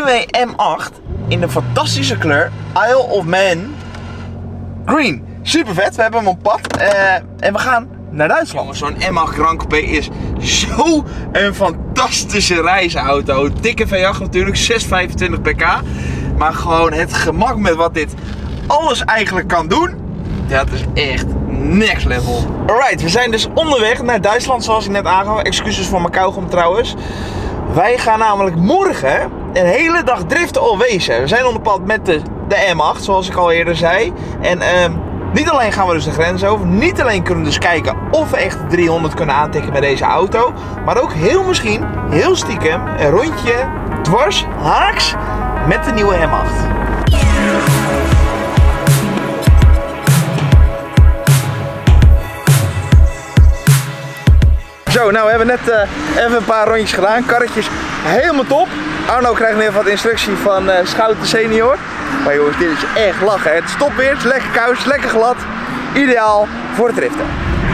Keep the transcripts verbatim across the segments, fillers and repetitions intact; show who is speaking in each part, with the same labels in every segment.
Speaker 1: B M W M acht in de fantastische kleur Isle of Man Green. Super vet, we hebben hem op pad uh, en we gaan naar Duitsland. Zo'n M acht Grand Coupé is zo een fantastische reisauto. Dikke V acht natuurlijk, zeshonderdvijfentwintig pk. Maar gewoon het gemak met wat dit alles eigenlijk kan doen. Dat is echt next level. Alright, we zijn dus onderweg naar Duitsland zoals ik net aangaf. Excuses voor mijn kauwgom trouwens. Wij gaan namelijk morgen een hele dag driften alweer. We zijn onder pad met de, de M acht zoals ik al eerder zei. En uh, niet alleen gaan we dus de grens over. Niet alleen kunnen we dus kijken of we echt driehonderd kunnen aantikken met deze auto. Maar ook heel misschien, heel stiekem, een rondje dwars, haaks met de nieuwe M acht. Zo, nou we hebben net uh, even een paar rondjes gedaan. Karretjes helemaal top. Arno krijgt nu even wat instructie van uh, Schouten senior. Maar jongens, dit is echt lachen. Het is top weer, het is lekker koud, het is lekker glad. Ideaal voor het driften.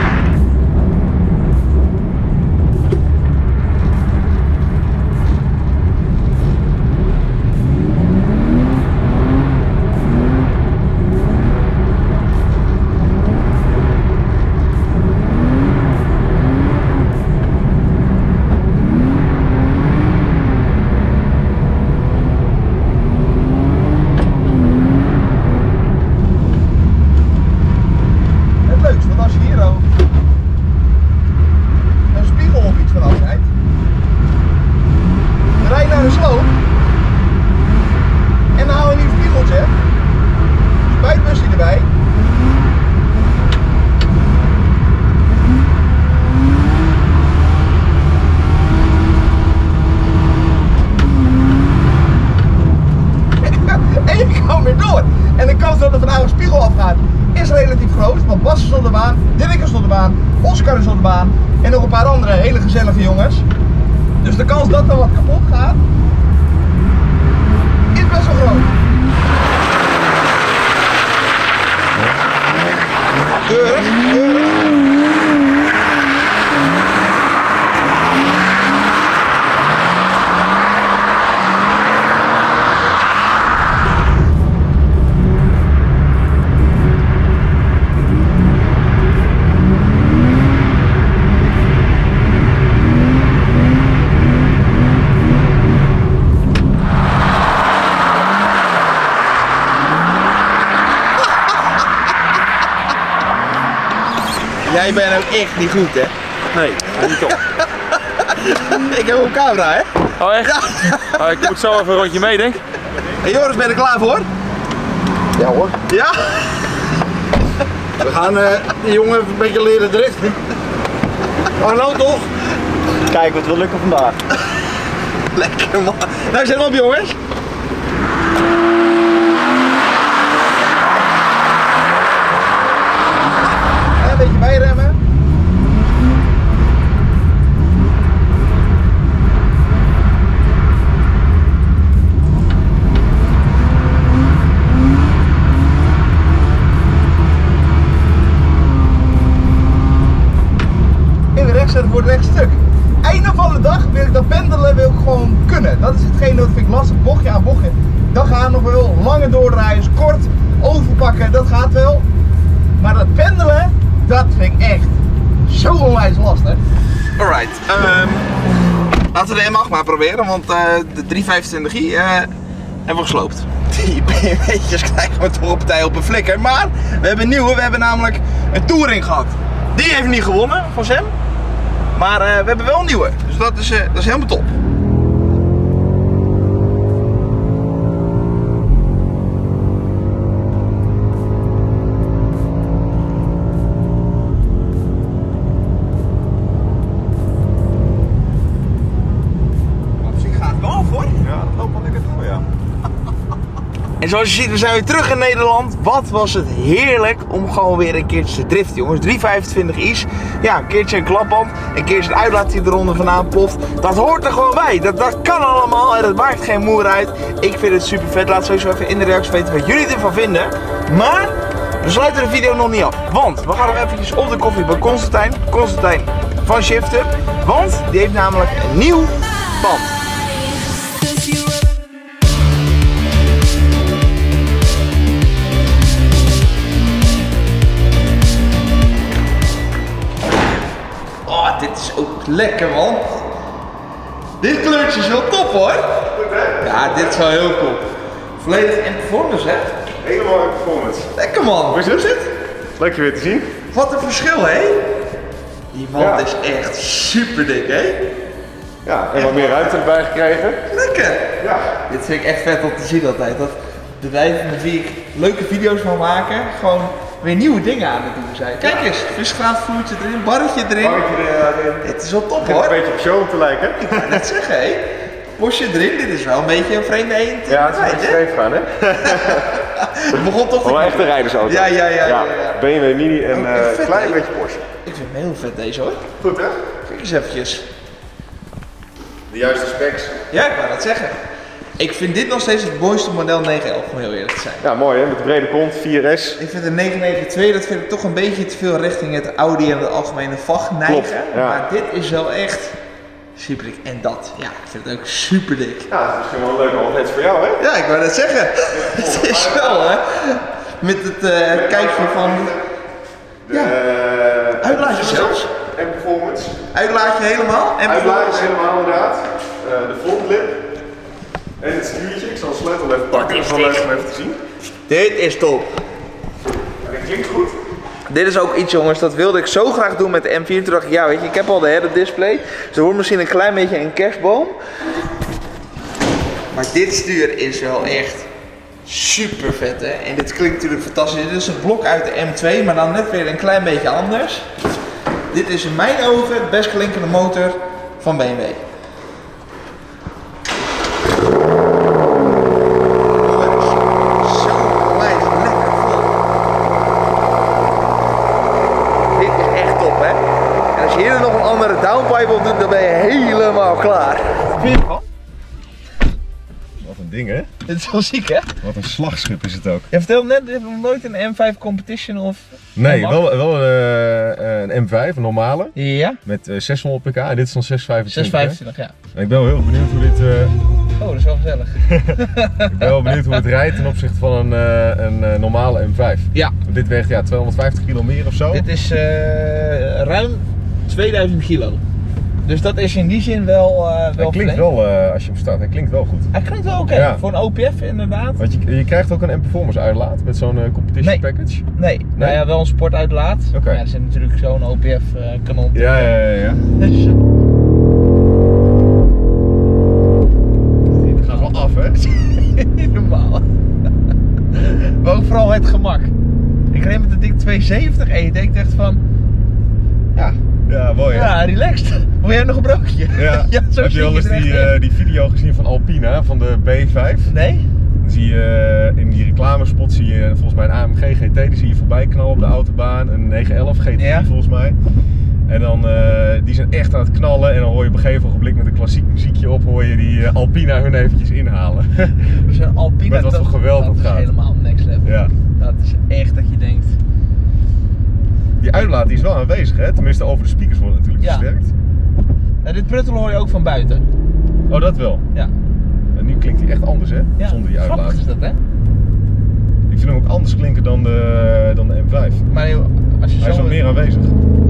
Speaker 1: En de kans dat er vandaag een spiegel afgaat is relatief groot, want Bas is op de baan, Dirk is op de baan, Oscar is op de baan en nog een paar andere hele gezellige jongens. Dus de kans dat er wat kapot gaat is best wel groot. Keurig, keurig. Jij bent ook echt niet goed, hè?
Speaker 2: Nee, niet op.
Speaker 1: Ik heb ook camera, hè?
Speaker 2: Oh, echt? Ja. Oh, ik moet zo even een rondje mee, denk ik.
Speaker 1: Hey Joris, ben je er klaar voor?
Speaker 3: Ja hoor.
Speaker 1: Ja?
Speaker 3: We gaan uh, die jongen even een beetje leren driften. Arno toch?
Speaker 4: Kijk wat wil lukken vandaag.
Speaker 1: Lekker man. Nou, zet hem op jongens. En een beetje bijremmen. Zetten voor het rechtstuk. Einde van de dag wil ik dat pendelen wil ik gewoon kunnen. Dat is hetgeen dat vind ik lastig. Bochtje aan bochtje. Dat gaat nog wel. Lange doordraaien, kort overpakken, dat gaat wel. Maar dat pendelen, dat vind ik echt zo onwijs lastig. Alright. Um, laten we de M acht maar proberen, want uh, de driehonderdvijfentwintig i uh, hebben we gesloopt. Die B M W'tjes krijgen we toch op partij op een flikker. Maar we hebben een nieuwe. We hebben namelijk een touring gehad. Die heeft niet gewonnen van Sam. Maar uh, we hebben wel een nieuwe, dus dat is, uh, dat is helemaal top. Op zich gaat het wel voor.
Speaker 3: Ja, dat loopt wel lekker door, ja.
Speaker 1: En zoals je ziet, we zijn weer terug in Nederland. Wat was het heerlijk om gewoon weer een keertje te driften, jongens. driehonderdvijfentwintig i's. Ja, een keertje een klapband. Een keertje een uitlaat die eronder vandaan ploft. Dat hoort er gewoon bij. Dat, dat kan allemaal en dat maakt geen moer uit. Ik vind het super vet. Laat sowieso even in de reacties weten wat jullie ervan vinden. Maar we sluiten de video nog niet af. Want we gaan nog eventjes op de koffie bij Constantijn. Constantijn van ShiftUp. Want die heeft namelijk een nieuw pand. Lekker man. Dit kleurtje is wel top hoor. Ja, dit is wel heel cool. Volledig in performance hè?
Speaker 5: Helemaal in performance.
Speaker 1: Lekker man. Hoe is het?
Speaker 5: Leuk je weer te zien.
Speaker 1: Wat een verschil hè? Die wand
Speaker 5: Ja.
Speaker 1: is echt super dik hè?
Speaker 5: Ja, en wat meer ruimte erbij gekregen.
Speaker 1: Lekker.
Speaker 5: Ja.
Speaker 1: Dit vind ik echt vet om te zien altijd. Dat bedrijven met wie ik leuke video's van maken, gewoon weer nieuwe dingen aan het doen zijn. Kijk eens, visgraafvloertje erin, barretje erin.
Speaker 5: Barretje erin.
Speaker 1: Het is wel top
Speaker 5: Het
Speaker 1: hoor.
Speaker 5: een beetje op show om te lijken.
Speaker 1: Ik wou net zeggen hé. Bosje erin, dit is wel een beetje een vreemde eend.
Speaker 5: Ja, het is een beetje scheef gaan hè.
Speaker 1: Het begon toch
Speaker 5: Wel een echte rijdersauto.
Speaker 1: Ja, ja, ja. ja, ja.
Speaker 5: B M W Mini en
Speaker 1: Ook
Speaker 5: een
Speaker 1: echt vet,
Speaker 5: klein
Speaker 1: hè?
Speaker 5: beetje Porsche.
Speaker 1: Ik vind hem heel vet deze hoor.
Speaker 5: Goed hè?
Speaker 1: Kijk eens eventjes.
Speaker 5: De juiste specs.
Speaker 1: Ja, ik wou dat zeggen. Ik vind dit nog steeds het mooiste model negen elf, om heel eerlijk te zijn.
Speaker 5: Ja, mooi hè, met de brede kont, vier S.
Speaker 1: Ik vind de negen negen twee, dat vind ik toch een beetje te veel richting het Audi en het algemene vag neigen.
Speaker 5: Klopt, ja.
Speaker 1: Maar dit is wel echt super dik. En dat, ja, ik vind het ook super dik.
Speaker 5: Ja, dat is misschien wel een leuke handheld voor jou hè?
Speaker 1: Ja, ik wou dat zeggen. Het is wel hè. Met het uh, kijkje van,
Speaker 5: De,
Speaker 1: ja,
Speaker 5: uh,
Speaker 1: uitlaatje zelfs.
Speaker 5: En performance.
Speaker 1: Uitlaatje helemaal. En
Speaker 5: Uitlaatjes helemaal inderdaad. Uh, de frontlip. En het stuurtje. Ik zal de sleutel even pakken. Dat is wel leuk om even te zien.
Speaker 1: Dit is top.
Speaker 5: En dat klinkt goed.
Speaker 1: Dit is ook iets jongens, dat wilde ik zo graag doen met de M vier. Toen dacht ik, ja weet je, ik heb al de head-up display. Dus er wordt misschien een klein beetje een kerstboom. Maar dit stuur is wel echt super vet hè. En dit klinkt natuurlijk fantastisch. Dit is een blok uit de M twee, maar dan net weer een klein beetje anders. Dit is in mijn ogen het best klinkende motor van B M W. Downpipe op doet, dan ben je helemaal klaar. Wat vind je ervan?
Speaker 5: Wat een ding hè?
Speaker 1: Dit is wel ziek hè?
Speaker 5: Wat een slagschip is het ook.
Speaker 1: Je vertelde net, je hebt nog nooit een M vijf competition of...
Speaker 5: Nee, wel, wel uh, een M vijf, een normale.
Speaker 1: Ja?
Speaker 5: Met uh, zeshonderd pk en dit is dan zeshonderdvijfentwintig.
Speaker 1: zeshonderdvijfentwintig, ja.
Speaker 5: En ik ben wel heel benieuwd hoe dit... Uh...
Speaker 1: Oh, dat is wel gezellig.
Speaker 5: ik ben wel benieuwd hoe het rijdt ten opzichte van een, uh, een uh, normale M vijf.
Speaker 1: Ja.
Speaker 5: Want dit weegt ja, tweehonderdvijftig kilo meer of zo.
Speaker 1: Dit is uh, ruim tweeduizend kilo. Dus dat is in die zin wel uh, wel
Speaker 5: Hij klinkt wel, uh, als je hem start, hij klinkt wel goed.
Speaker 1: Hij klinkt wel oké, okay. Ja. Voor een O P F inderdaad.
Speaker 5: Want je, je krijgt ook een M-Performance uitlaat met zo'n uh, competition
Speaker 1: nee.
Speaker 5: package?
Speaker 1: Nee. nee, nou ja, wel een sportuitlaat.
Speaker 5: Oké. Okay.
Speaker 1: Ja, er zit natuurlijk zo'n O P F uh, kanon.
Speaker 5: Ja, ja, ja, ja.
Speaker 1: Dus, uh...
Speaker 5: Die gaat wel af, hè?
Speaker 1: Niet normaal. Maar ook vooral het gemak. Ik reed met de dik tweehonderdzeventig en je denkt echt van... Ja,
Speaker 5: ja mooi hè?
Speaker 1: Ja, relaxed. Wil jij nog een broodje?
Speaker 5: Ja,
Speaker 1: ja zo
Speaker 5: heb je wel eens die, uh, die video gezien van Alpina, van de B vijf?
Speaker 1: Nee.
Speaker 5: Dan zie je uh, in die reclamespot zie je volgens mij een A M G G T, die zie je voorbij knallen op de autobaan. Een negen elf G T I ja. volgens mij. En dan, uh, die zijn echt aan het knallen en dan hoor je op een gegeven ogenblik met een klassiek muziekje op, hoor je die uh, Alpina hun eventjes inhalen.
Speaker 1: Dus een Alpina,
Speaker 5: met wat voor geweld dat,
Speaker 1: dat
Speaker 5: gaat.
Speaker 1: is helemaal next level.
Speaker 5: Ja.
Speaker 1: Dat is echt dat je denkt...
Speaker 5: Die uitlaat die is wel aanwezig hè, tenminste over de speakers wordt natuurlijk ja. versterkt.
Speaker 1: En dit pruttelen hoor je ook van buiten.
Speaker 5: Oh dat wel?
Speaker 1: Ja.
Speaker 5: En nu klinkt hij echt anders hè,
Speaker 1: ja.
Speaker 5: zonder die uitlaat.
Speaker 1: Grappig is dat hè?
Speaker 5: Ik vind hem ook anders klinken dan de, dan de M vijf.
Speaker 1: Maar als je
Speaker 5: hij
Speaker 1: zo
Speaker 5: is wat meer aanwezig.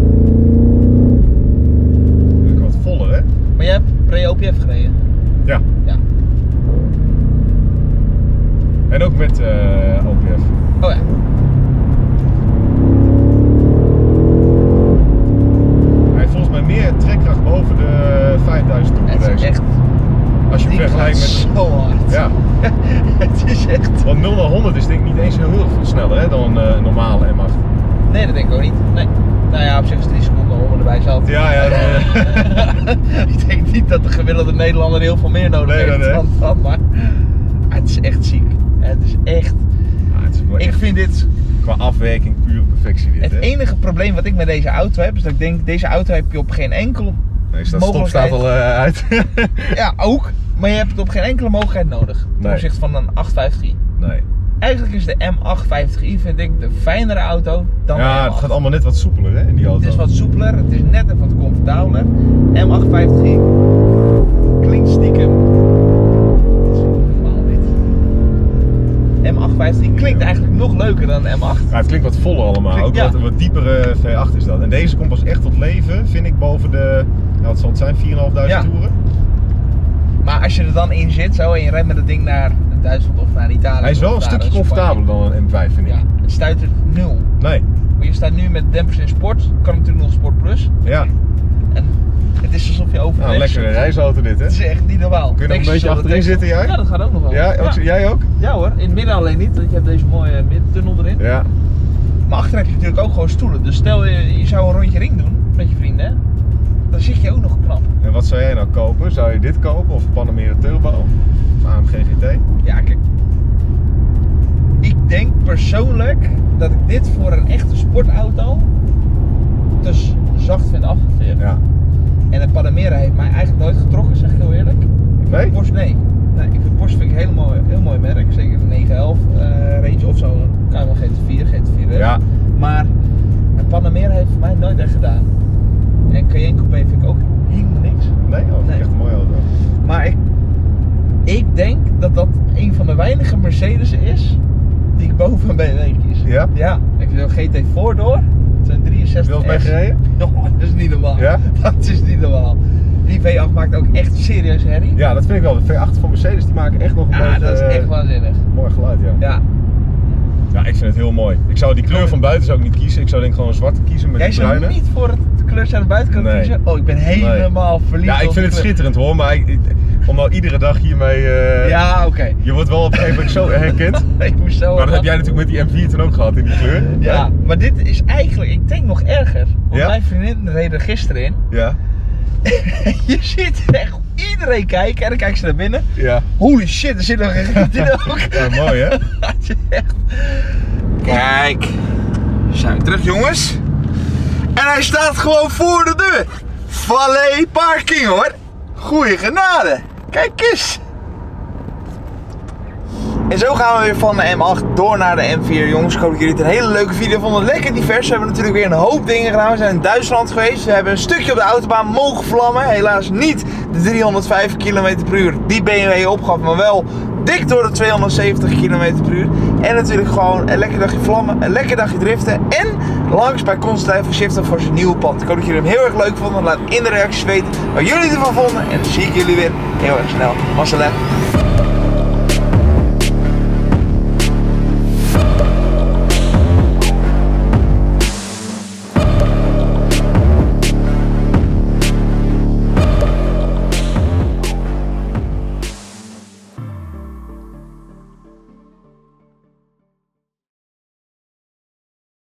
Speaker 5: Wat voller hè?
Speaker 1: Maar jij hebt pre-O P F gereden?
Speaker 5: Ja.
Speaker 1: Ja.
Speaker 5: En ook met uh, O P F.
Speaker 1: Oh ja.
Speaker 5: Hij heeft volgens mij meer trekkracht boven de vijfduizend toe
Speaker 1: Het is echt...
Speaker 5: Als je hem vergelijkt met...
Speaker 1: zo hard.
Speaker 5: Ja.
Speaker 1: Het is echt...
Speaker 5: Want nul naar honderd is denk ik niet eens heel, heel veel sneller hè, dan een uh, normale M acht.
Speaker 1: Nee, dat denk ik ook niet. Nee. Nou ja, op zich is drie seconden hoor, maar erbij zat.
Speaker 5: Ja, ja.
Speaker 1: Ik denk niet dat de gemiddelde Nederlander heel veel meer nodig
Speaker 5: nee,
Speaker 1: heeft.
Speaker 5: Nee,
Speaker 1: dan, dan, maar het is echt ziek. Het is echt...
Speaker 5: Ja, het is
Speaker 1: ik
Speaker 5: echt
Speaker 1: vind dit...
Speaker 5: Qua afwerking pure perfectie dit,
Speaker 1: Het
Speaker 5: hè?
Speaker 1: enige probleem wat ik met deze auto heb, is dat ik denk, deze auto heb je op geen enkele
Speaker 5: nee, staat, mogelijkheid... Stop staat al uh, uit.
Speaker 1: Ja, ook. Maar je hebt het op geen enkele mogelijkheid nodig. Ten
Speaker 5: nee.
Speaker 1: opzichte van een achthonderdvijftig i.
Speaker 5: Nee.
Speaker 1: Eigenlijk is de M achthonderdvijftig i, vind ik, de fijnere auto dan
Speaker 5: ja,
Speaker 1: de M acht.
Speaker 5: Het gaat allemaal net wat soepeler hè, in die auto.
Speaker 1: Het is wat soepeler, het is net even wat comfortabeler. M achthonderdvijftig i klinkt stiekem... Het is normaal dit. M achtenvijftig, die klinkt eigenlijk nog leuker dan de M acht.
Speaker 5: Ja, het klinkt wat voller allemaal,
Speaker 1: Klinkt,
Speaker 5: ook
Speaker 1: ja.
Speaker 5: wat, een wat diepere V acht is dat. En deze komt pas echt tot leven, vind ik, boven de, ja, wat zal het zijn, vierduizend
Speaker 1: Ja.
Speaker 5: toeren.
Speaker 1: Maar als je er dan in zit zo en je rijdt met dat ding naar Duitsland of naar Italië.
Speaker 5: Hij is wel
Speaker 1: of
Speaker 5: een
Speaker 1: naar
Speaker 5: stukje
Speaker 1: Spanje.
Speaker 5: comfortabeler dan een M vijf, vind ik.
Speaker 1: Ja, het stuitert nul.
Speaker 5: Nee,
Speaker 1: Maar je staat nu met dempers in sport, kan natuurlijk nog Sport Plus.
Speaker 5: ja.
Speaker 1: En het is alsof je over
Speaker 5: Nou, een lekkere reisauto dit, hè?
Speaker 1: Het is echt niet normaal.
Speaker 5: Kun je nog een beetje achterin zitten, jij?
Speaker 1: Ja, dat gaat ook nog wel.
Speaker 5: Ja, ook, jij ook?
Speaker 1: Ja hoor, in het midden alleen niet, want je hebt deze mooie middentunnel erin.
Speaker 5: Ja.
Speaker 1: Maar achter heb je natuurlijk ook gewoon stoelen. Dus stel je, je zou een rondje ring doen met je vrienden, hè? Dan zit je ook nog knap.
Speaker 5: En wat zou jij nou kopen? Zou je dit kopen of Panamera Turbo? Of A M G G T?
Speaker 1: Ja, kijk. Ik denk persoonlijk dat ik dit voor een echte sportauto te zacht vind afgeveerd.
Speaker 5: Ja.
Speaker 1: En een Panamera heeft mij eigenlijk nooit getrokken, zeg ik heel eerlijk.
Speaker 5: Nee?
Speaker 1: Porsche, nee. nee. Ik vind Porsche vind ik een heel mooi, heel mooi merk. Zeker de negen elf uh, range of zo. Kan je wel G T vier, G T vier.
Speaker 5: Ja.
Speaker 1: Maar een Panamera heeft voor mij nooit echt gedaan. En Cayenne Coupé vind ik ook helemaal niks.
Speaker 5: Nee? Oh, vind ik
Speaker 1: Nee.
Speaker 5: echt een mooie auto.
Speaker 1: Maar ik, ik denk dat dat een van de weinige Mercedes is die ik boven een B M W kies.
Speaker 5: Ja?
Speaker 1: Ja. Ik vind een G T vier door. Het zijn drieënzestig
Speaker 5: Heb je wel eens
Speaker 1: S.
Speaker 5: mee gereden?
Speaker 1: Oh, dat is niet normaal.
Speaker 5: Ja?
Speaker 1: Dat is niet normaal. Die V acht maakt ook echt serieus herrie.
Speaker 5: Ja, dat vind ik wel. De V acht van Mercedes die maken echt nog een
Speaker 1: Ja,
Speaker 5: beetje
Speaker 1: dat is echt
Speaker 5: eh,
Speaker 1: waanzinnig.
Speaker 5: mooi geluid, ja.
Speaker 1: Ja.
Speaker 5: Ja, ik vind het heel mooi. Ik zou die kleur van buiten zou ik niet kiezen. Ik zou denk ik gewoon een zwarte kiezen met
Speaker 1: Jij
Speaker 5: die
Speaker 1: zou
Speaker 5: bruine.
Speaker 1: niet voor het kleurtje aan de buitenkant
Speaker 5: Nee.
Speaker 1: kiezen? Oh, ik ben helemaal verliefd
Speaker 5: Ja, ik
Speaker 1: op
Speaker 5: vind
Speaker 1: die
Speaker 5: het
Speaker 1: kleur.
Speaker 5: schitterend hoor, maar ik, ik- om nou iedere dag hiermee... eh,
Speaker 1: Ja, oké. Okay.
Speaker 5: Je wordt wel op een gegeven moment zo herkend.
Speaker 1: Ik moest zo
Speaker 5: Maar dat heb jij
Speaker 1: lachen.
Speaker 5: natuurlijk met die M vier toen ook gehad in die kleur.
Speaker 1: Ja, maar dit is eigenlijk, ik denk nog erger. Want
Speaker 5: Ja?
Speaker 1: mijn vriendin reed er gisteren in.
Speaker 5: Ja.
Speaker 1: Je ziet echt iedereen kijken en dan kijken ze naar binnen.
Speaker 5: Ja.
Speaker 1: Holy shit, er zit nog een giet in ook.
Speaker 5: Ja, mooi hè?
Speaker 1: Het is echt...
Speaker 6: Kijk, zijn we terug jongens. En hij staat gewoon voor de deur. Valet parking hoor. Goeie genade. Kijk eens. En zo gaan we weer van de M acht door naar de M vier. Jongens, ik hoop dat jullie het een hele leuke video vonden. Lekker divers. We hebben natuurlijk weer een hoop dingen gedaan. We zijn in Duitsland geweest. We hebben een stukje op de autobaan mogen vlammen. Helaas niet de driehonderdvijf kilometer per uur die B M W opgaf. Maar wel dik door de tweehonderdzeventig kilometer per uur. En natuurlijk gewoon een lekker dagje vlammen. Een lekker dagje driften. En langs bij Constantijn van Shifter voor zijn nieuwe pand. Ik hoop dat jullie hem heel erg leuk vonden. Laat in de reacties weten wat jullie ervan vonden. En dan zie ik jullie weer heel erg snel. Mazzelé.